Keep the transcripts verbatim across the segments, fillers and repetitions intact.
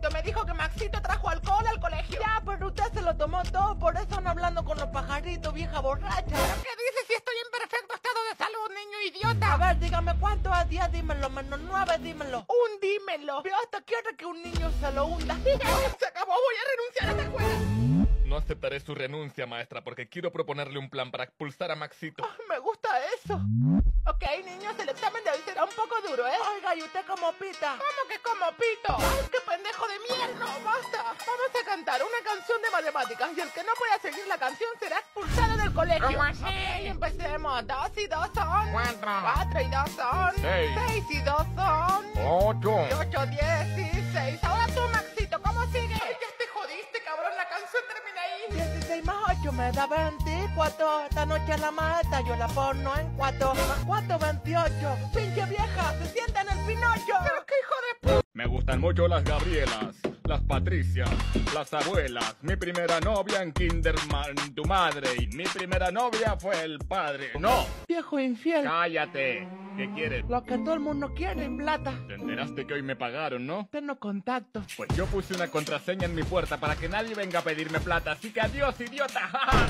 Maxito. Me dijo que Maxito trajo alcohol al colegio. Ya, pero usted se lo tomó todo, por eso anda hablando con los pajaritos, vieja borracha. ¿Pero qué dices si estoy en perfecto estado de salud, niño idiota? A ver, dígame, ¿cuántos a día? Dímelo, menos nueve, dímelo. Un dímelo. Pero hasta quiere que un niño se lo hunda. Dígame. Se acabó, voy a renunciar a esta escuela. No aceptaré su renuncia, maestra, porque quiero proponerle un plan para expulsar a Maxito. Oh, me gusta eso. Ok, niños, el examen de hoy será un poco duro, ¿eh? Oiga, ¿y usted como pita? ¿Cómo que como pito? ¡Ay, qué pendejo de mierda! No, basta. Vamos a cantar una canción de matemáticas y el que no pueda seguir la canción será expulsado del colegio. ¿Cómo así? Ok, empecemos. Dos y dos son... Cuatro. Cuatro y dos son... Seis. Seis y dos son... Ocho. Y ocho, dieciséis. Ahora tú, Maxito, ¿cómo sigue? Ay, ya te jodiste, cabrón. La canción termina ahí. dieciséis más ocho me da veinticuatro. Esta noche la maestra yo la pongo en cuatro. Más cuatro, veintiocho. Pinche vieja, se sienta en el pinocho. Pero qué hijo de p... Me gustan mucho las Gabrielas, las Patricias, las abuelas. Mi primera novia en Kinderman, tu madre. Y mi primera novia fue el padre. ¡No! Viejo infiel. ¡Cállate! ¿Qué quieres? Lo que todo el mundo quiere, plata. Te enteraste que hoy me pagaron, ¿no? Tengo contacto. Pues yo puse una contraseña en mi puerta para que nadie venga a pedirme plata. Así que adiós, idiota.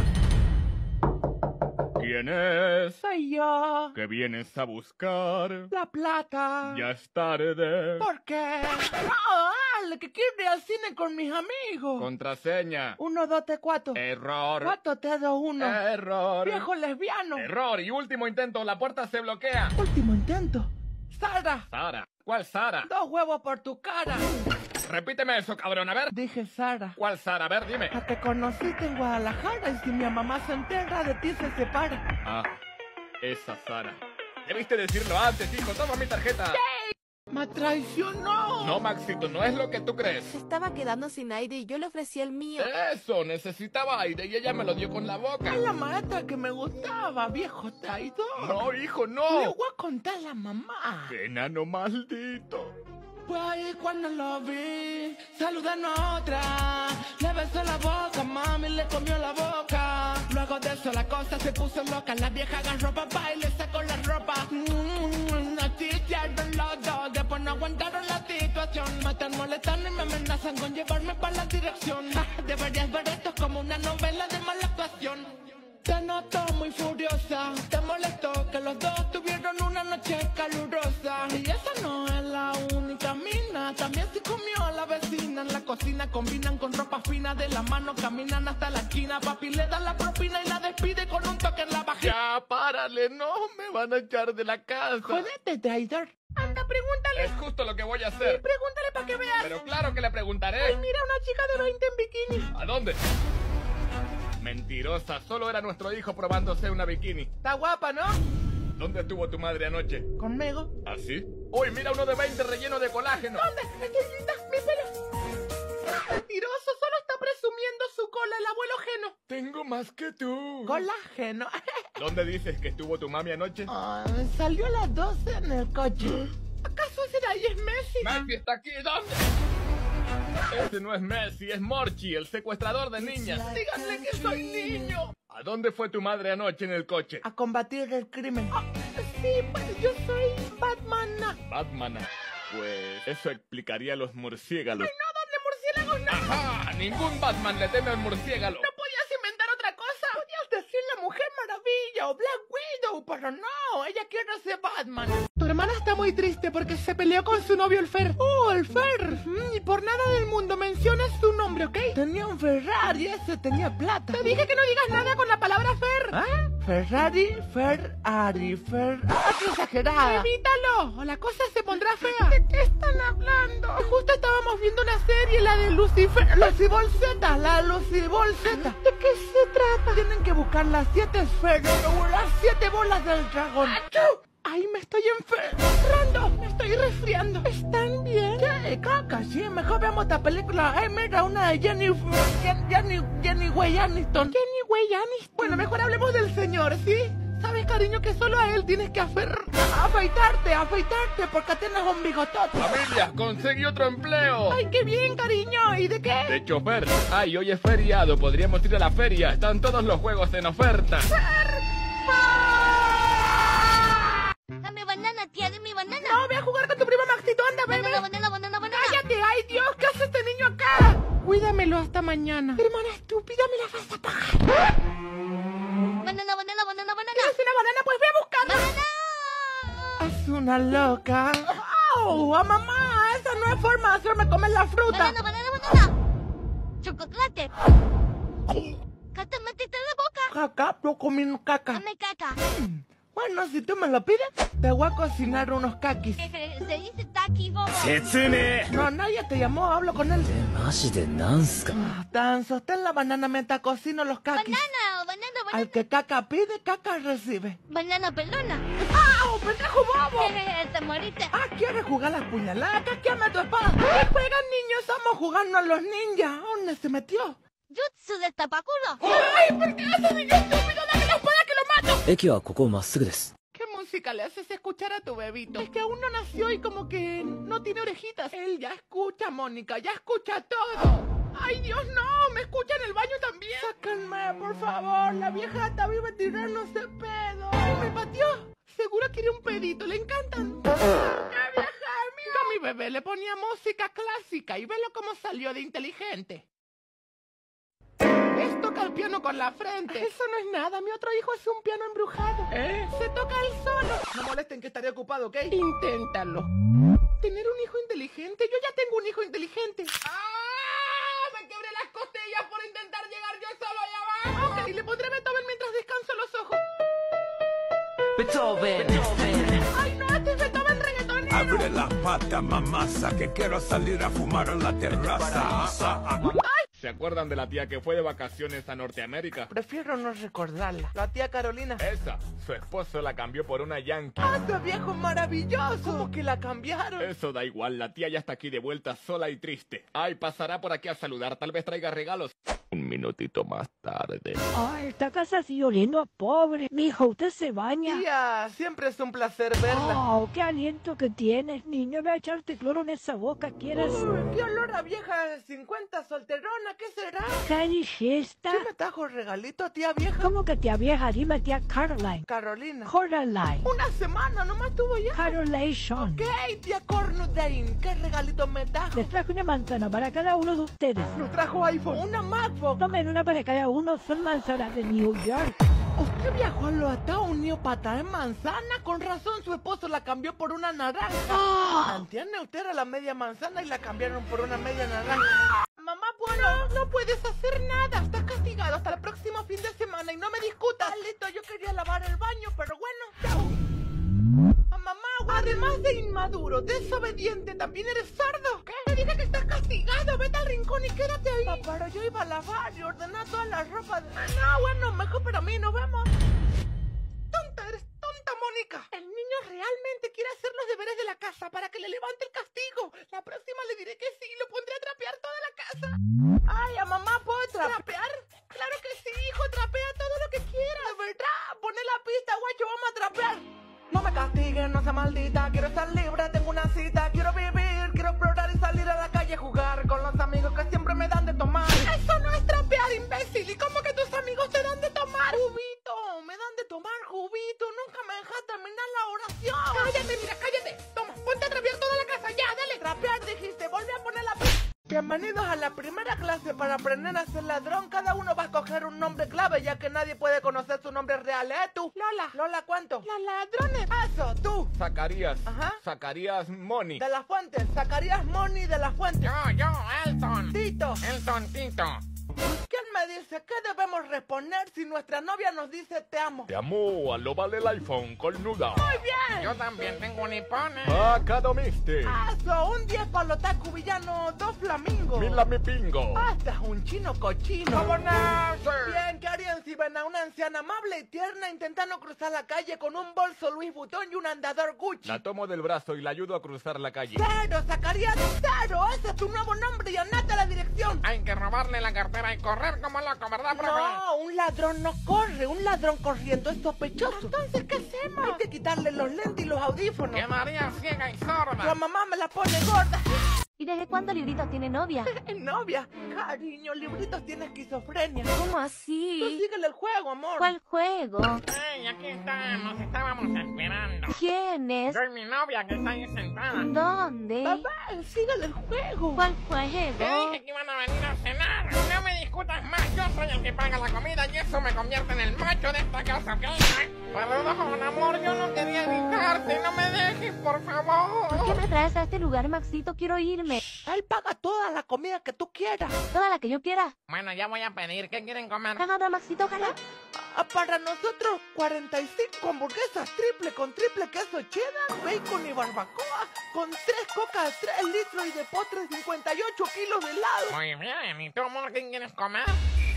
¿Quién es? Soy yo. ¿Qué vienes a buscar? La plata. Ya es tarde. ¿Por qué? ¡Ah, dale! Que quiero ir al cine con mis amigos. Contraseña. Uno, dos, tres, cuatro. Error. Cuatro, tres, dos, uno. Error. Viejo lesbiano. Error. Y último intento, la puerta se bloquea. Último intento. Sara. Sara. ¿Cuál Sara? Dos huevos por tu cara. Repíteme eso, cabrón. A ver. Dije Sara. ¿Cuál Sara? A ver, dime. La que conociste en Guadalajara y si mi mamá se entera de ti se separa. Ah, esa Sara. Debiste decirlo antes, hijo. Toma mi tarjeta. ¡Me traicionó! No, Maxito, no es lo que tú crees. Se estaba quedando sin aire y yo le ofrecí el mío. Eso, necesitaba aire y ella me lo dio con la boca. Es la maestra que me gustaba, viejo traidor. No, hijo, Le no. voy a contar a la mamá. ¡Qué enano maldito! Fue ahí cuando lo vi, saludando a otra. Le besó la boca, mami le comió la boca. Luego de eso la cosa se puso loca. La vieja agarró papá y le sacó la ropa. Mmm, así hicieron los dos. Después no aguantaron la situación. Me están molestando y me amenazan con llevarme para la dirección. Ah, deberías ver esto como una novela de mala actuación. Te noto muy furiosa, te molestó que los dos tuvieron una noche calurosa. Y esa no es la única mina, también se comió a la vecina. En la cocina combinan con ropa fina, de la mano caminan hasta la esquina. Papi le da la propina y la despide con un toque en la vagina. Ya, párale, no, me van a echar de la casa. Jodete, traidor. Anda, pregúntale. Es justo lo que voy a hacer. Pregúntale para que veas. Pero claro que le preguntaré. Ay, mira, una chica de veinte en bikini. ¿A dónde? Mentirosa, solo era nuestro hijo probándose una bikini. Está guapa, ¿no? ¿Dónde estuvo tu madre anoche? Conmigo. ¿Así? ¡Uy, mira uno de veinte relleno de colágeno! ¿Dónde? Aquí está, mi pelo. Mentiroso, solo está presumiendo su cola, el abuelo Geno. Tengo más que tú. Colágeno. ¿Dónde dices que estuvo tu mami anoche? Ah, salió a las doce en el coche. ¿Acaso ese de ahí es Messi? ¡Messi está aquí! ¿Dónde? Ese no es Messi, es Morchi, el secuestrador de niñas. Díganle que soy niño. ¿A dónde fue tu madre anoche en el coche? A combatir el crimen. Ah, sí, pues yo soy Batman. Batman. Pues eso explicaría los murciélagos. No, ¿dónde murciélagos? No. ¡Ajá! Ningún Batman le teme al murciélago. ¿No podías inventar otra cosa? Podías decir la Mujer Maravilla o Black Widow, pero no, ella quiere ser Batman. Tu hermana está muy triste porque se peleó con su novio el Fer. ¡Oh, el Fer! Mm, y por nada del mundo mencionas su nombre, ¿ok? Tenía un Ferrari, ese tenía plata. Te dije que no digas nada con la palabra Fer. ¿Ah? Ferrari, Ferrari, Fer... ¡Ah, qué exagerada! ¡Evítalo! O la cosa se pondrá fea. ¿De qué están hablando? Justo estábamos viendo una serie, la de Lucifer... Lucibol Z, la Lucibol Z. ¿De qué se trata? Tienen que buscar las siete esferas o las siete bolas del dragón. ¡Achú! ¡Ay, me estoy enfermando! ¡Me estoy resfriando! ¿Están bien? ¿Qué? Caca, sí, mejor veamos esta película. ¡Ay, mira, una de Jenny... Jen, Jenny... Jenny Way Aniston! ¿Jenny Way Aniston? Bueno, mejor hablemos del señor, ¿sí? ¿Sabes, cariño, que solo a él tienes que afer... afeitarte, afeitarte, porque tienes un bigotote? ¡Familia, conseguí otro empleo! ¡Ay, qué bien, cariño! ¿Y de qué? De chofer. Ay, hoy es feriado, podríamos ir a la feria. Están todos los juegos en oferta. Dame banana, tía, dame banana. No, voy a jugar con tu primo Maxito, anda, bebé. Banana, banana, banana, banana. ¡Cállate! ¡Ay, Dios! ¿Qué hace este niño Págamelo hasta mañana. Hermana estúpida, me la vas a pagar. Banana, banana, banana, banana. ¿Quieres una banana? Pues ve a buscarla. ¡Banana! Es una loca. ¡Au! ¡A mamá! Esa no es forma de hacerme comer la fruta. Banana, banana, banana. Chocolate. Caca, métete en la boca. Caca, yo comí caca. Dame caca. Bueno, si tú me lo pides, te voy a cocinar unos kakis. Se dice taki bobo. No, nadie te llamó, hablo con él. マジでなんすか Ah, tan, sostén la banana mientras cocino los kakis. Banana, banana, Al banana. que caca pide, caca recibe. Banana pelona. ¡Ah, pendejo bobo! Te moriste. Ah, ¿quieres jugar las puñaladas? ¡Casqueame tu espada! ¿Qué juegan niños? Estamos jugando a los ninjas. ¿Dónde se metió? Jutsu de tapaculo. ¡Ay, por qué ese niño estúpido! ¡Dame la espada que lo mato! 駅はここまっすぐです ¿Qué música le haces escuchar a tu bebito? Es que aún no nació y como que no tiene orejitas. Él ya escucha, Mónica, ya escucha todo. ¡Ay, Dios, no! ¡Me escucha en el baño también! ¡Sáquenme, por favor! La vieja está viva tirándose pedo. ¡Ay, me pateó! Seguro quiere un pedito, le encantan. ¡Qué vieja mía! Yo a mi bebé le ponía música clásica y velo cómo salió de inteligente. Es toca el piano con la frente. Eso no es nada, mi otro hijo es un piano embrujado. ¿Eh? Se toca él solo. No molesten que estaré ocupado, ¿ok? Inténtalo. Tener un hijo inteligente. Yo ya tengo un hijo inteligente. ¡Ah! Me quebré las costillas por intentar llegar yo solo allá abajo. Ok, le pondré Beethoven mientras descanso los ojos. Beethoven, Beethoven. ¡Ay, no! Este es Beethoven reggaetonero. Abre las patas, mamasa, que quiero salir a fumar en la terraza. ¿Se acuerdan de la tía que fue de vacaciones a Norteamérica? Prefiero no recordarla. La tía Carolina. Esa, su esposo la cambió por una Yankee. ¡Ah, ese viejo maravilloso! ¿Cómo que la cambiaron? Eso da igual, la tía ya está aquí de vuelta sola y triste. Ay, pasará por aquí a saludar, tal vez traiga regalos. Un minutito más tarde. Ay, esta casa sigue oliendo a pobre. Mijo, ¿usted se baña? Tía, siempre es un placer verla. Oh, qué aliento que tienes, niño. Ve a echarte cloro en esa boca, ¿quieres? Uy, qué olor a vieja de cincuenta solterona, ¿qué será? ¿Qué dijiste? ¿Qué me trajo regalito, tía vieja? ¿Cómo que tía vieja? Dime tía Caroline. Carolina. Coraline. Una semana nomás tuvo ya. Carolation. ¿Qué, tía Cornudain? ¿Qué regalito me trajo? Les traje una manzana para cada uno de ustedes. Nos trajo iPhone. Una MacBook. Tomen una para cada uno, son manzanas de New York. ¿Usted viajó a los Estados Unidos para traer manzana? Con razón su esposo la cambió por una naranja. ¿Entiende? Usted era la media manzana y la cambiaron por una media naranja. Mamá, bueno, no puedes hacer nada. Estás castigado hasta el próximo fin de semana y no me discutas. Ah, listo, yo quería lavar el baño, pero bueno, chao. Ah, mamá, además de inmaduro, desobediente, ¿también eres sordo? ¿Qué? Me dije que estás castigado. Vete al rincón y quédate ahí. Ah, pero yo iba a lavar y ordenar toda la ropa. De... Ah, no, bueno, mejor para mí, nos vemos. Tonta, eres tonta, Mónica. El niño realmente quiere hacer los deberes de la casa para que le levante el castigo. La próxima le diré que sí y lo pondré a trapear toda la casa. Ay, ¿a mamá puedo trapear? Claro que sí, hijo, trapea todo lo que quieras. De verdad, poné la pista, guacho, vamos a trapear. No me castiguen, no sea maldita. Quiero estar libre, tengo una cita. Quiero vivir, quiero explorar y salir a la calle a jugar con los amigos que siempre me dan de tomar. Eso no es trapear, imbécil. ¿Y cómo que tus amigos te dan de tomar? Jubito, me dan de tomar, Jubito. Nunca me dejas terminar la oración. Cállate, mira, cállate. Toma, ponte a trapear toda la casa. Ya, dale. Trapear, dijiste. Vuelve a poner la pista. Bienvenidos a la primera clase para aprender a ser ladrón. Cada uno va a escoger un nombre clave, ya que nadie puede conocer su nombre real, ¿eh? Tú. Lola. Lola, ¿cuánto? Los ladrones. Eso, tú. Zacarías. Ajá. Zacarías Moni. De las Fuentes. Zacarías Moni de las Fuentes. Yo, yo, Elton. Tito. Elton Tito. ¿Quién me dice qué debemos responder si nuestra novia nos dice te amo? Te amo, a lo vale el iPhone, cornuda. Muy bien. Yo también tengo un iPhone. Acá domiste. Eso, un diez para los otaku villano, dos flamingos. Mira mi pingo. Hasta es un chino cochino. ¡Vámonos! Bien, ¿qué harían si ven a una anciana amable y tierna intentando cruzar la calle con un bolso Louis Vuitton y un andador Gucci? La tomo del brazo y la ayudo a cruzar la calle. Cero, sacaría cero. Ese es tu nuevo nombre y andate a la dirección. Hay que robarle la cartera y correr como loco, ¿verdad, profe? No, un ladrón no corre, un ladrón corriendo es sospechoso. Entonces, ¿qué hacemos? Hay que quitarle los lentes y los audífonos. Quedaría ciega y sorda. La mamá me la pone gorda. ¿Y desde cuándo Libritos tiene novia? Novia, cariño, Libritos tiene esquizofrenia. ¿Cómo Tú así? síguele el juego, amor. ¿Cuál juego? Hey, aquí estamos, estábamos esperando. ¿Quién es? Soy mi novia que está ahí sentada. ¿Dónde? Papá, síguele el juego. ¿Cuál Te juego? dije que iban a venir a cenar. puta, es más, yo soy el que paga la comida y eso me convierte en el macho de esta casa, ¿ok? Perdón, amor, yo no quería gritarte, no me dejes, por favor. ¿Por qué me traes a este lugar, Maxito? Quiero irme. Él paga toda la comida que tú quieras. Toda la que yo quiera. Bueno, ya voy a pedir, ¿qué quieren comer? Nada, Maxito, ojalá. Ah, para nosotros, cuarenta y cinco hamburguesas triple con triple queso cheddar, bacon y barbacoa, con tres cocas de tres litros y de postres cincuenta y ocho kilos de helado. Muy bien, ¿y tú, amor, qué quieres comer?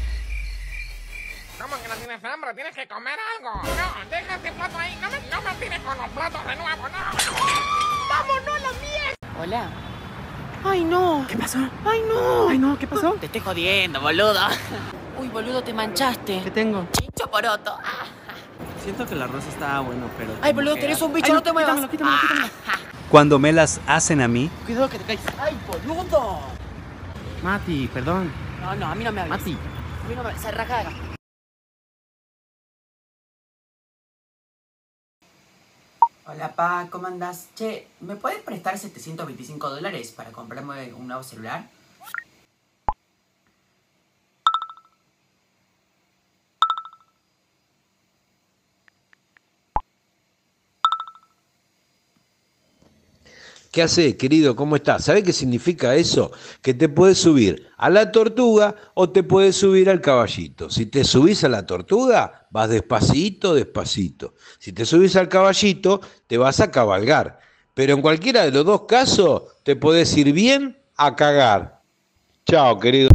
¿Cómo que no tienes hambre? Tienes que comer algo. No, deja ese plato ahí, no me, no me tires con los platos de nuevo, no. ¡Vámonos a la mierda! Hola. Ay, no. ¿Qué pasó? Ay, no. Ay, no, ¿qué pasó? Te estoy jodiendo, boludo. Uy, boludo, te manchaste. ¿Qué tengo? Chincho poroto. Ah. Siento que el arroz está bueno, pero... Ay, boludo, que- tenés un bicho, Ay, no te muevas. Quítamelo, quítamelo, quítamelo. Cuando me las hacen a mí, Cuidado que te caes. Ay, boludo. Mati, perdón. No, no, a mí no me hables. Mati. A mí no me hables. Se raja de acá. Hola, pa, ¿cómo andás? Che, ¿me puedes prestar setecientos veinticinco dólares para comprarme un nuevo celular? ¿Qué haces, querido? ¿Cómo estás? ¿Sabés qué significa eso? Que te puedes subir a la tortuga o te puedes subir al caballito. Si te subís a la tortuga, vas despacito, despacito. Si te subís al caballito, te vas a cabalgar. Pero en cualquiera de los dos casos, te podés ir bien a cagar. Chao, querido.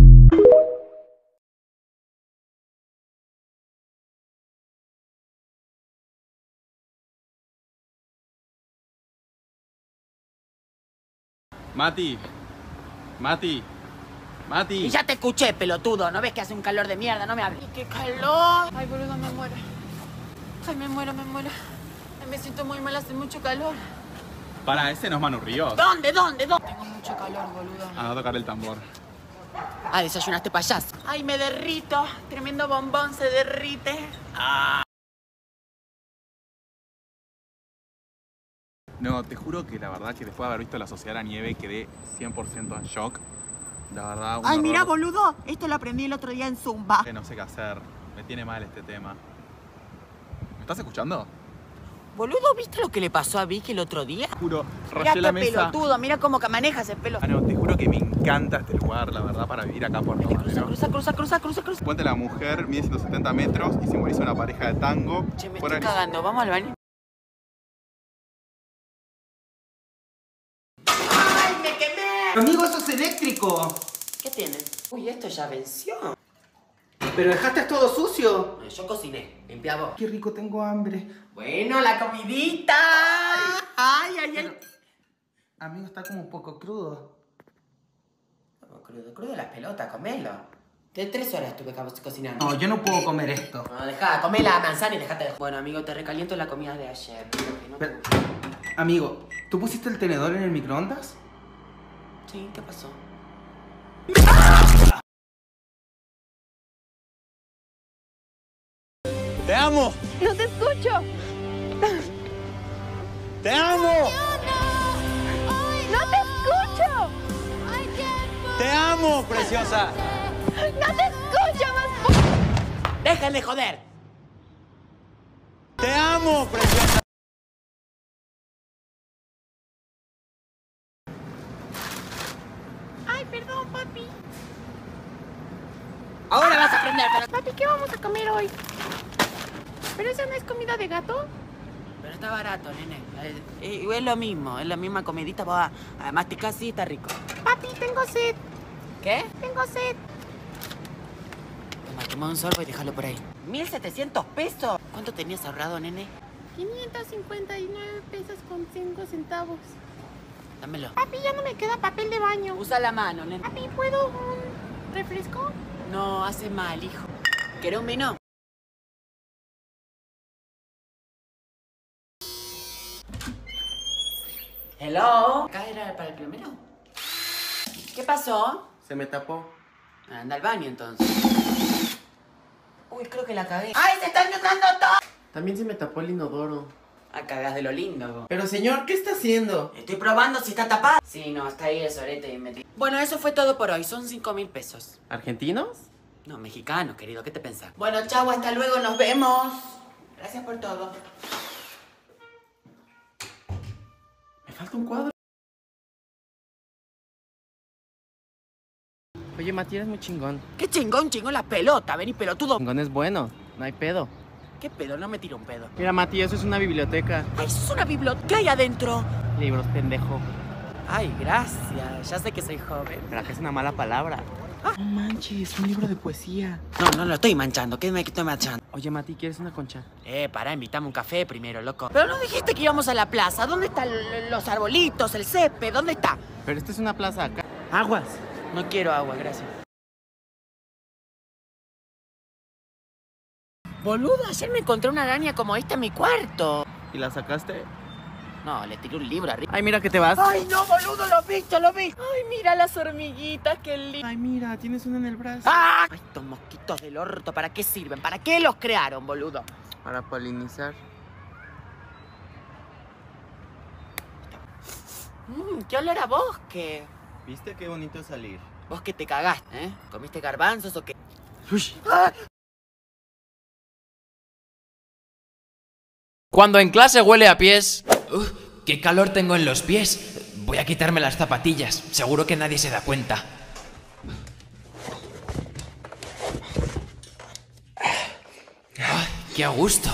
Mati, Mati, Mati. Y ya te escuché, pelotudo. ¿No ves que hace un calor de mierda? No me hables. ¡Qué calor! Ay, boludo, me muero. Ay, me muero, me muero. Ay, me siento muy mal, hace mucho calor. Para, ese no es Manu Ríos. ¿Dónde, dónde, dónde? Tengo mucho calor, boludo. A no tocar el tambor. Ah, desayunaste payaso. Ay, me derrito. Tremendo bombón se derrite. Ah. No, te juro que la verdad que después de haber visto La Sociedad de la Nieve quedé cien por ciento en shock. La verdad, un Ay, horror mira, boludo. Esto lo aprendí el otro día en Zumba. que no sé qué hacer. Me tiene mal este tema. ¿Me estás escuchando? Boludo, ¿viste lo que le pasó a Vicky el otro día? Te juro, Mira rayé la qué mesa. pelotudo, mira cómo que manejas el pelo. Ah, no, te juro que me encanta este lugar, la verdad, para vivir acá por Cruza, Madero. cruza, cruza, cruza, cruza, cruza. Puente La Mujer mide ciento setenta metros y simboliza una pareja de tango. Che, me Fuera estoy de- cagando. Vamos al baño. ¡Ay, me quemé! Amigo, eso es eléctrico. ¿Qué tiene? Uy, esto ya venció. Pero dejaste todo sucio. Yo cociné. Limpia vos. Qué rico, tengo hambre. Bueno, la comidita. Ay, ay, ay. Amigo, está como un poco crudo. Como crudo, crudo las pelotas, comelo. De tres horas estuve co- cocinando. No, yo no puedo comer esto. No, dejá, comé la manzana y dejate de... Bueno, amigo, te recaliento la comida de ayer. que no te Pero- gustó. Amigo, ¿tú pusiste el tenedor en el microondas? Sí, ¿qué pasó? ¡te amo! No te escucho. ¡Te amo! No te escucho. ¡Te amo, preciosa! No te escucho más. ¡Dejen de joder! ¡Te amo, preciosa! Ay, perdón, papi. Ahora vas a aprender, pero... Papi, ¿qué vamos a comer hoy? ¿Pero eso no es comida de gato? Pero está barato, nene. Eh, eh, es lo mismo, es la misma comidita. Vos, además, te casi está rico. Papi, tengo sed. ¿Qué? Tengo sed. Toma, toma un sorbo y déjalo por ahí. ¿mil setecientos pesos? ¿Cuánto tenías ahorrado, nene? quinientos cincuenta y nueve pesos con cinco centavos. Dámelo. Papi, ya no me queda papel de baño. Usa la mano, nene. Papi, ¿puedo un refresco? No, hace mal, hijo. ¿Querés un vino? Hello. ¿Acá era para el primero? ¿Qué pasó? Se me tapó. Anda al baño, entonces. Uy, creo que la cagué. ¡Ay, se está inundando todo! También se me tapó el inodoro. Ah, cagás de lo lindo, vos. Pero señor, ¿qué está haciendo? Estoy probando si está tapada. Sí, no, está ahí el sorete y metí. Bueno, eso fue todo por hoy. Son cinco mil pesos. ¿Argentinos? No, mexicano, querido, ¿qué te pensás? Bueno, chau, hasta luego, nos vemos. Gracias por todo. Me falta un cuadro. Oye, Mati, eres muy chingón. ¿Qué chingón, chingón la pelota? Vení, pelotudo. Chingón es bueno, no hay pedo. ¿Qué pedo? No me tiro un pedo. Mira, Mati, eso es una biblioteca. Ay, eso es una biblioteca. ¿Qué hay adentro? Libros, pendejo. Ay, gracias. Ya sé que soy joven. Pero que es una mala palabra. Ah. No manches, un libro de poesía. No, no lo estoy manchando. ¿Qué me estoy manchando? Oye, Mati, ¿quieres una concha? Eh, pará, invítame un café primero, loco. Pero no dijiste que íbamos a la plaza. ¿Dónde están los arbolitos, el césped? ¿Dónde está? Pero esta es una plaza acá. Aguas. No quiero agua, gracias. Boludo, ayer me encontré una araña como esta en mi cuarto. ¿Y la sacaste? No, le tiré un libro arriba. Ay, mira que te vas. Ay, no, boludo, lo vi, lo vi. Ay, mira las hormiguitas, qué lindo. Ay, mira, tienes una en el brazo. ¡Ah! Ay, estos mosquitos del orto, ¿para qué sirven? ¿Para qué los crearon, boludo? Para polinizar. Mmm, qué olor a bosque. ¿Viste qué bonito salir? Vos que te cagaste, ¿eh? ¿Comiste garbanzos o qué? Uy. ¡Ah! Cuando en clase huele a pies... ¡Uf! ¡Qué calor tengo en los pies! Voy a quitarme las zapatillas. Seguro que nadie se da cuenta. ¡Ay, qué a gusto!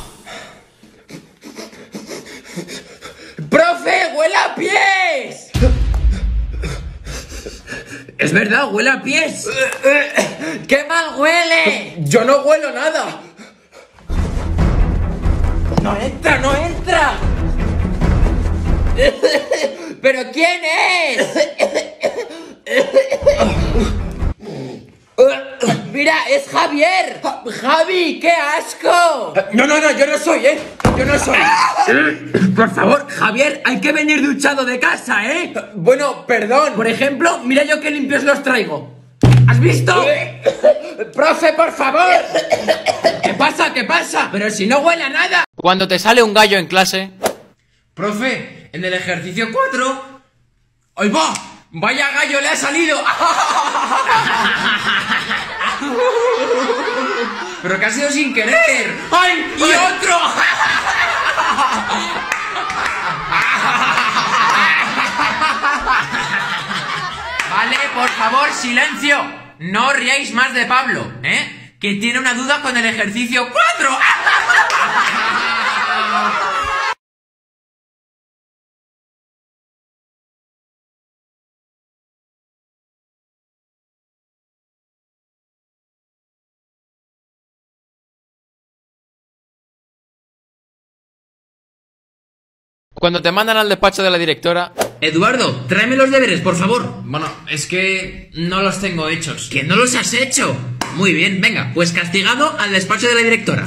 ¡Profe! ¡Huele a pies! Es verdad, huele a pies. ¡Qué mal huele! Yo no huelo nada. ¡No entra, no entra! ¿Pero quién es? Mira, es Javier. Javi, qué asco. No, no, no, yo no soy, ¿eh? Yo no soy. Por favor, Javier, hay que venir duchado de casa, ¿eh? Bueno, perdón. Por ejemplo, mira yo qué limpios los traigo. ¿Has visto? Profe, por favor. ¿Qué pasa? ¿Qué pasa? Pero si no huele a nada. Cuando te sale un gallo en clase... Profe, en el ejercicio cuatro... ¡Ay, va! ¡Vaya gallo le ha salido! Pero que ha sido sin querer. ¡Ay! ¡Y otro! Vale, por favor, silencio. No riáis más de Pablo, ¿eh? Que tiene una duda con el ejercicio cuatro. Cuando te mandan al despacho de la directora... Eduardo, tráeme los deberes, por favor. Bueno, es que no los tengo hechos. ¿Que no los has hecho? Muy bien, venga, pues castigado al despacho de la directora.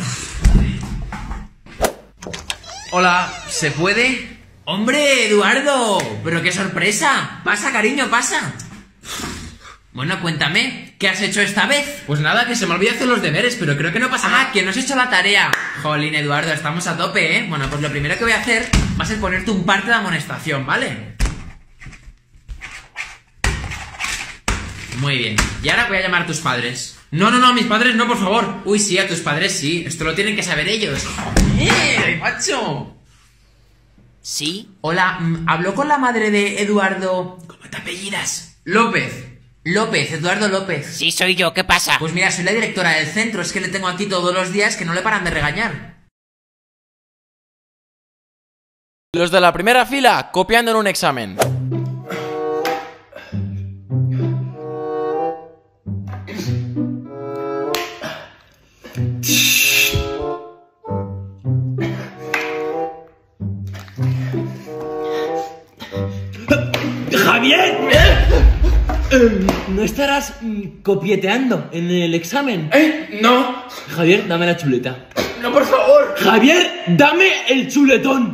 Hola, ¿se puede? ¡Hombre, Eduardo! ¡Pero qué sorpresa! Pasa, cariño, pasa. Bueno, cuéntame, ¿qué has hecho esta vez? Pues nada, que se me olvidó hacer los deberes, pero creo que no pasa nada. Ah, que no has hecho la tarea. Jolín, Eduardo, estamos a tope, ¿eh? Bueno, pues lo primero que voy a hacer va a ser ponerte un parte de amonestación, ¿vale? Muy bien, y ahora voy a llamar a tus padres. No, no, no, a mis padres no, por favor. Uy, sí, a tus padres sí, esto lo tienen que saber ellos. ¡Eh, macho! ¿Sí? Hola, ¿habló con la madre de Eduardo? ¿Cómo te apellidas? López. López, Eduardo López. Sí, soy yo, ¿qué pasa? Pues mira, soy la directora del centro, es que le tengo aquí todos los días que no le paran de regañar. Los de la primera fila copiando en un examen. ¡Javier! Eh, ¿No estarás mm, copieteando en el examen? ¿Eh? No. Javier, dame la chuleta. No, por favor. Javier, dame el chuletón.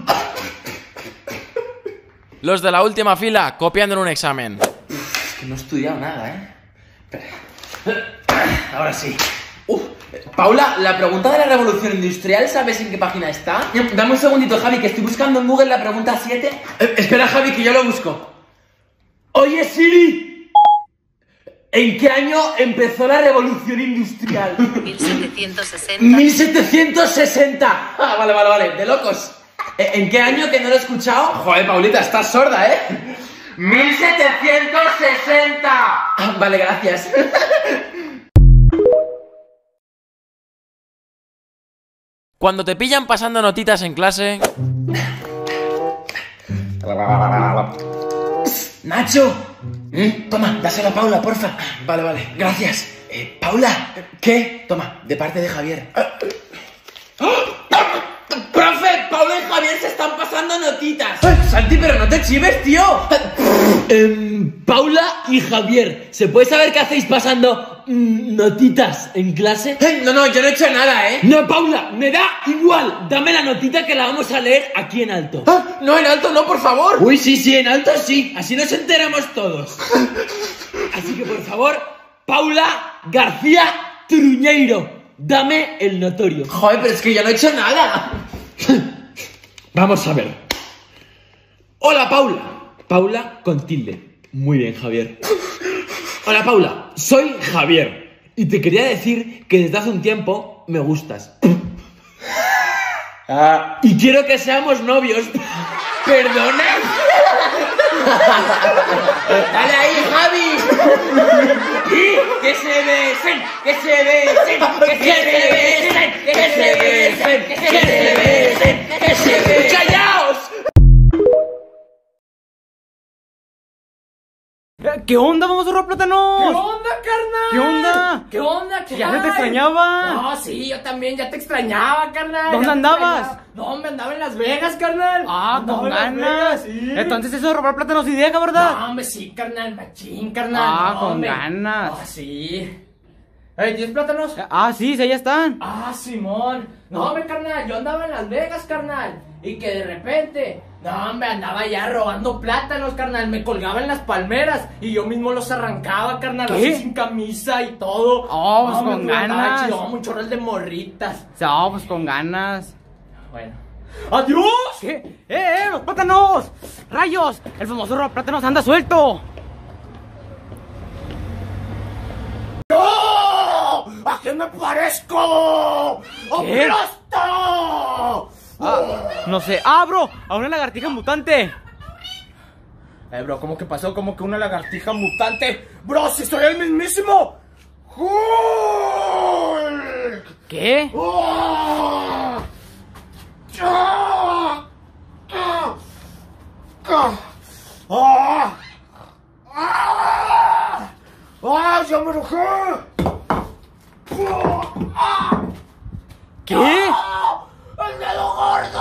Los de la última fila copiando en un examen. Es que no he estudiado nada, ¿eh? Espera. Ahora sí. Uh, Paula, la pregunta de la revolución industrial, ¿sabes en qué página está? Dame un segundito, Javi, que estoy buscando en Google la pregunta siete. Eh, espera, Javi, que yo lo busco. Oye, Siri. ¿En qué año empezó la revolución industrial? mil setecientos sesenta. mil setecientos sesenta. Ah, vale, vale, vale, de locos. ¿En qué año que no lo he escuchado? Joder, Paulita, estás sorda, ¿eh? mil setecientos sesenta. Ah, vale, gracias. Cuando te pillan pasando notitas en clase... Nacho, ¿Mm? Toma, dáselo a Paula, porfa. Vale, vale, gracias. Eh, Paula, ¿qué? Toma, de parte de Javier. ¡Profe! Paula y Javier se están pasando notitas. Santi, pero no te chives, tío. eh, Paula y Javier, ¿se puede saber qué hacéis pasando mm, notitas en clase? Eh, no, no, yo no he hecho nada, ¿eh? No, Paula, me da igual. Dame la notita que la vamos a leer aquí en alto. Ah, no, en alto no, por favor. Uy, sí, sí, en alto sí. Así nos enteramos todos. Así que, por favor, Paula García Truñeiro, dame el notorio. Joder, pero es que yo no he hecho nada. Vamos a ver. Hola, Paula. Paula con tilde. Muy bien, Javier. Hola, Paula. Soy Javier. Y te quería decir que desde hace un tiempo me gustas. Ah, y quiero que seamos novios. ¿Perdona? ¡Dale ahí, Javi! ¡Y que se besen! ¡Que se besen! ¡Que se besen! ¡Que se besen! ¡Que se besen! ¡Que se besen! ¡Callaos! ¿Qué onda, vamos a robar plátanos? ¿Qué onda, carnal? ¿Qué onda? ¿Qué onda? ¿Qué Ya hay? se te extrañaba. No, sí, yo también ya te extrañaba, carnal. ¿Dónde Ya te andabas? extrañaba. No, me andaba en Las Vegas, carnal. Ah, Andaba con en Las ganas. Vegas, sí. Entonces eso de robar plátanos sí deja, ¿verdad? No, hombre, sí, carnal, machín, carnal. Ah, no, con hombre. ganas. Ah, sí. Ey, ¿tienes plátanos? Ah, sí, sí, ya están. Ah, Simón. No, hombre, carnal, yo andaba en Las Vegas, carnal. Y que de repente, no, hombre, andaba ya robando plátanos, carnal. Me colgaba en las palmeras y yo mismo los arrancaba, carnal. ¿Qué? Así sin camisa y todo. Oh, pues No, con me andaba ganas. chido, un chorral de morritas. No, pues con ganas. Bueno. ¡Adiós! ¿Qué? ¡Eh, eh, los plátanos! ¡Rayos! El famoso roba plátanos anda suelto. ¡No! ¿A qué me parezco? ¿Qué? ¡Aplasto! Ah, no sé. ¡Ah, bro! A una lagartija mutante. Eh, bro, ¿cómo que pasó? ¿Cómo que una lagartija mutante? ¡Bro, si soy el mismísimo! ¡Hulk! ¿Qué? ¡Oh! ¡Ah! ¡Ah! ¡Ah! ¡Ah! ¡Ah! ¡Ya me enojé! ¡Ah! ¿Qué? ¡Ah! ¡El dedo gordo!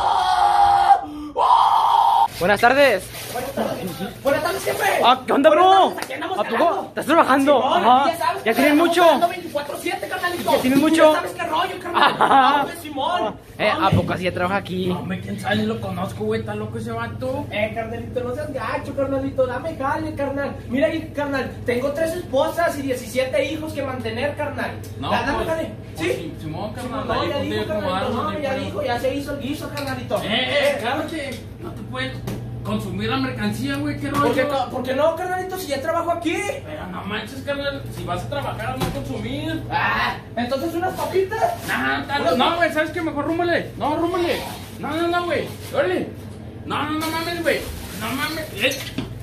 ¡Ah! Buenas tardes. Buenas tardes. Buenas tardes siempre. Ah, ¿qué onda, bro? Buenas tardes, aquí andamos ¿A poco? jalando. ¿Estás trabajando? Simón, Ajá. ya sabes, ¿Ya carnal, tienes andamos mucho? jalando veinticuatro siete, carnalito. ¿Ya tienes Tú mucho? Ya sabes qué rollo, carnal. Ajá. Hombre, Simón. Eh, ¿a poco así ya trabaja aquí? Hombre, quién sabe, ni lo conozco, güey, está loco ese vato. Eh, carnalito, no seas gacho, carnalito, dame jale, carnal. Mira ahí, carnal, tengo tres esposas y diecisiete hijos que mantener, carnal. No, Da- dame pues, jale. pues, ¿Sí? Simón, carnal, No, ahí ya pues, dijo, de carnalito, acomodarnos, no, ahí, ya pero- dijo, ya se hizo el guiso, carnalito. Eh, eh, claro que no te puedes consumir la mercancía, güey, qué rollo. ¿Por qué, ca- ¿Por qué no, carnalito, si ya trabajo aquí? Pero no manches, carnal, si vas a trabajar a no consumir. Ah, entonces unas papitas. Nah, tal- no, güey, ¿sabes qué? Mejor rúmale. No, rúmale. No, no, no, güey. Órale. No, no, no mames, güey. No mames. Eh.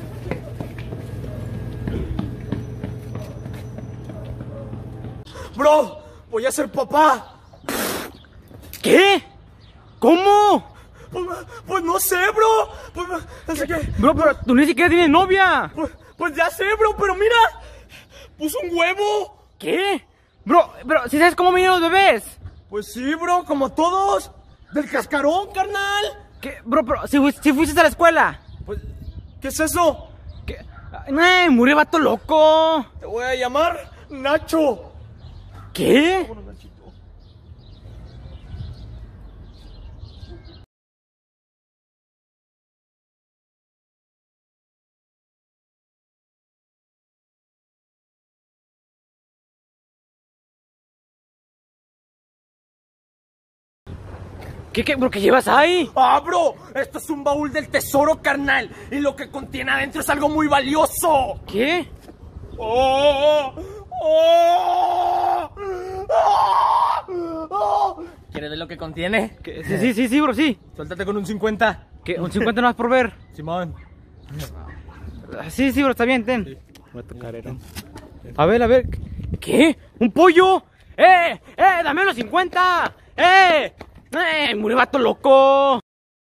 Bro, voy a ser papá. ¿Qué? ¿Cómo? Pues, pues no sé, bro. Pues, así que, Bro, pero tú ni siquiera tienes novia. pues, pues ya sé, bro, pero mira, puso un huevo. ¿Qué? Bro, pero ¿sí sabes cómo vienen los bebés? Pues sí, bro, como todos. Del cascarón, carnal. ¿Qué? Bro, pero si, si fuiste a la escuela. Pues, ¿qué es eso? ¿Qué? Ay, murió vato loco. Te voy a llamar Nacho. ¿Qué? ¿Qué, qué, bro, qué llevas ahí? Ah, bro, esto es un baúl del tesoro, carnal. Y lo que contiene adentro es algo muy valioso. ¿Qué? ¡Oh! ¡Oh! ¡Oh! ¿Quieres ver lo que contiene? ¿Qué? Sí, sí, sí, sí, bro, sí. Suéltate con un cincuenta. ¿Qué? ¿Un cincuenta no más por ver? Simón. Sí, sí, bro, está bien, ten. Sí. Voy a tocar, era. A ver, a ver. ¿Qué? ¿Un pollo? ¡Eh! ¡Eh! ¡Dame los cincuenta! ¡Eh! ¡Eh! ¡Mure, vato loco!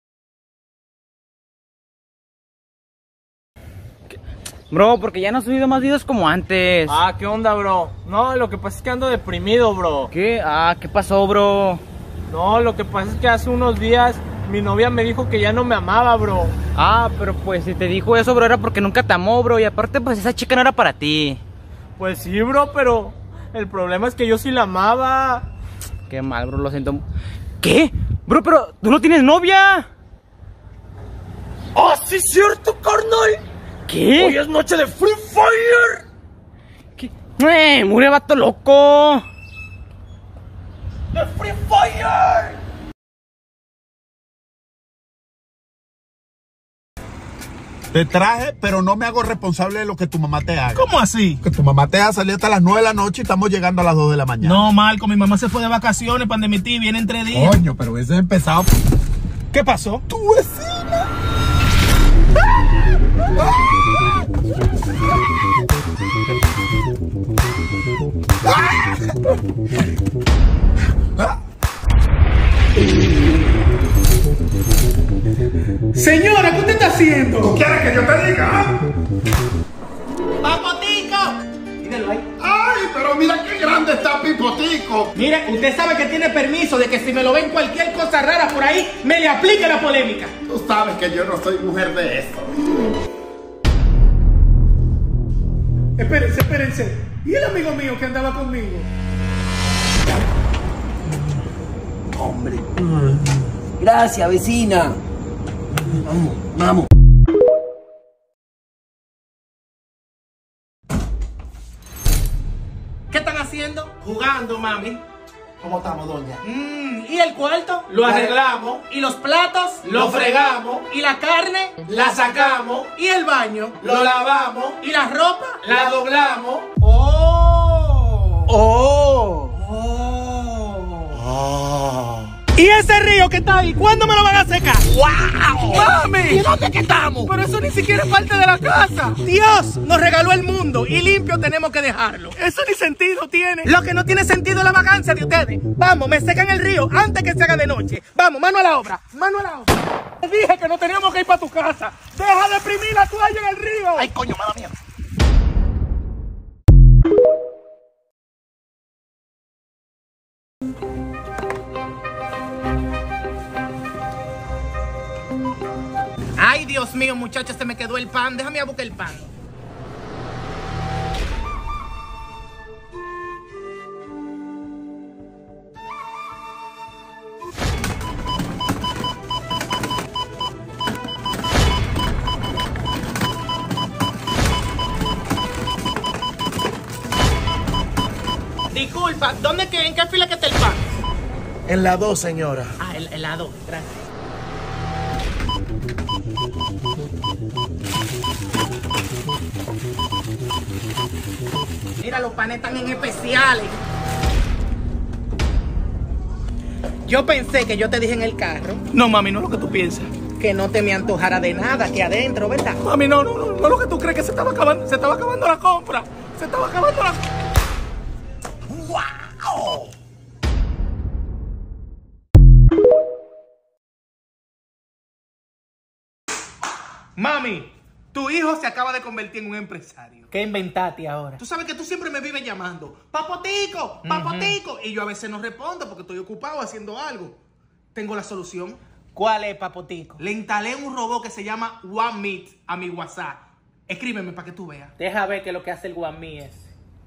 Bro, porque ya no he subido más videos como antes. Ah, ¿qué onda, bro? No, lo que pasa es que ando deprimido, bro. ¿Qué? Ah, ¿qué pasó, bro? No, lo que pasa es que hace unos días mi novia me dijo que ya no me amaba, bro. Ah, pero pues si te dijo eso, bro, era porque nunca te amó, bro. Y aparte, pues esa chica no era para ti. Pues sí, bro, pero el problema es que yo sí la amaba. Qué mal, bro, lo siento. ¿Qué? Bro, pero tú no tienes novia. ¡Ah, sí es cierto, carnal! ¿Qué? Hoy es noche de Free Fire. ¿Qué? ¡Eh! ¡Mure, vato loco! ¡De Free Fire! Te traje, pero no me hago responsable de lo que tu mamá te haga. ¿Cómo así? Que tu mamá te haga salir hasta las nueve de la noche y estamos llegando a las dos de la mañana. No, Marco, mi mamá se fue de vacaciones para mi tía y viene en tres días. Coño, pero ese es empezado. ¿Qué pasó? Tu vecina. Señora, ¿qué usted está haciendo? ¿Tú quieres que yo te diga? ¡Papotico! Míralo ahí. ¡Ay, pero mira qué grande está Pipotico! Mire, usted sabe que tiene permiso de que si me lo ven cualquier cosa rara por ahí, me le aplique la polémica. Tú sabes que yo no soy mujer de eso. Espérense, espérense. ¿Y el amigo mío que andaba conmigo? Hombre. Gracias, vecina. Vamos, vamos. ¿Qué están haciendo? Jugando, mami. ¿Cómo estamos, doña? Mm, ¿y el cuarto? Lo arreglamos. ¿Y los platos? Lo fregamos. ¿Y la carne? La sacamos. ¿Y el baño? Lo lavamos. ¿Y la ropa? La doblamos. ¡Oh! ¡Oh! ¡Oh! ¿Y ese río que está ahí? ¿Cuándo me lo van a secar? ¡Wow! ¡Mami! ¿Y dónde que estamos? Pero eso ni siquiera es parte de la casa. Dios nos regaló el mundo y limpio tenemos que dejarlo. Eso ni sentido tiene. Lo que no tiene sentido es la vacancia de ustedes. Vamos, me secan el río antes que se haga de noche. Vamos, mano a la obra. Mano a la obra. Te dije que no teníamos que ir para tu casa. Deja de exprimir la toalla en el río. Ay, coño, mala mía. Ay, Dios mío, muchachos, se me quedó el pan. Déjame a buscar el pan. Disculpa, ¿dónde que, en qué fila que está el pan? En la dos, señora. Ah, en, en la dos, gracias. Mira, los panes están en especiales. Yo pensé que yo te dije en el carro. No, mami, no es lo que tú piensas. Que no te me antojara de nada aquí adentro, ¿verdad? Mami, no, no, no, no es lo que tú crees, que se estaba acabando, se estaba acabando la compra. Se estaba acabando la... ¡Wow! Mami, tu hijo se acaba de convertir en un empresario. ¿Qué inventaste ahora? Tú sabes que tú siempre me vives llamando, Papotico, Papotico. Uh-huh. Y yo a veces no respondo porque estoy ocupado haciendo algo. Tengo la solución. ¿Cuál es, Papotico? Le instalé un robot que se llama OneMeet a mi WhatsApp. Escríbeme para que tú veas. Deja ver qué es lo que hace el OneMeet es.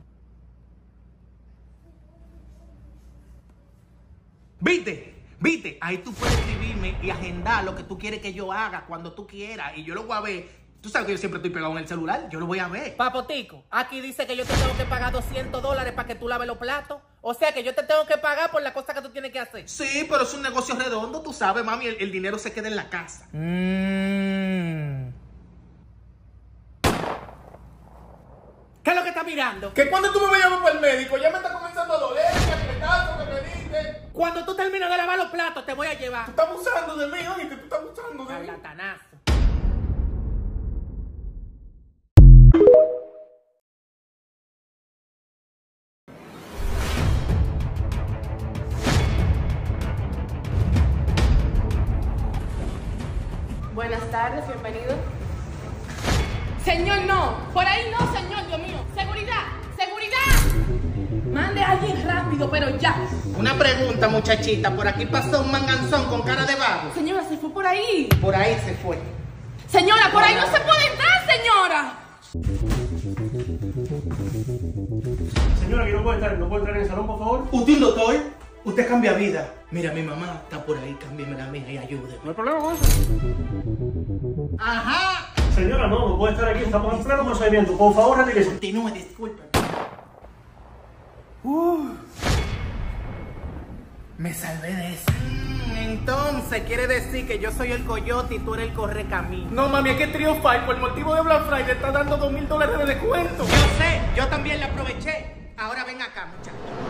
¿Viste? ¿Viste? Ahí tú puedes escribirme y agendar lo que tú quieres que yo haga cuando tú quieras. Y yo lo voy a ver. Tú sabes que yo siempre estoy pegado en el celular. Yo lo voy a ver. Papotico, aquí dice que yo te tengo que pagar doscientos dólares para que tú laves los platos. O sea que yo te tengo que pagar por la cosa que tú tienes que hacer. Sí, pero es un negocio redondo, tú sabes, mami. El, el dinero se queda en la casa. Mmm. ¿Qué es lo que estás mirando? Que cuando tú me llamas para el médico, ya me está comenzando a doler, que me caso, que me diste. Cuando tú termines de lavar los platos, te voy a llevar. Tú estás abusando de mí, oye, que tú estás abusando de mí. Charlatanazo. Buenas tardes, bienvenido. Señor, no. Por ahí no, señor, Dios mío. Seguridad, seguridad. Mande a alguien rápido, pero ya. Una pregunta, muchachita. Por aquí pasó un manganzón con cara de vago. Señora, se fue por ahí. Por ahí se fue. Señora, por ahí no se puede entrar, señora. Señora, que no puede entrar, no puede entrar en el salón, por favor. ¿Usted es un doctor? Usted cambia vida. Mira, mi mamá está por ahí, cámbiame la mía y ayúdeme. No hay problema con eso. Ajá. Señora, no, no puede estar aquí, estamos en pleno procedimiento. Por favor, retírese. Continúe, disculpe. Uh, me salvé de eso. Entonces, quiere decir que yo soy el coyote y tú eres el correcamino. No, mami, es que Trio Five, por motivo de Black Friday, está dando dos mil dólares de descuento. Yo sé, yo también le aproveché. Ahora ven acá, muchachos.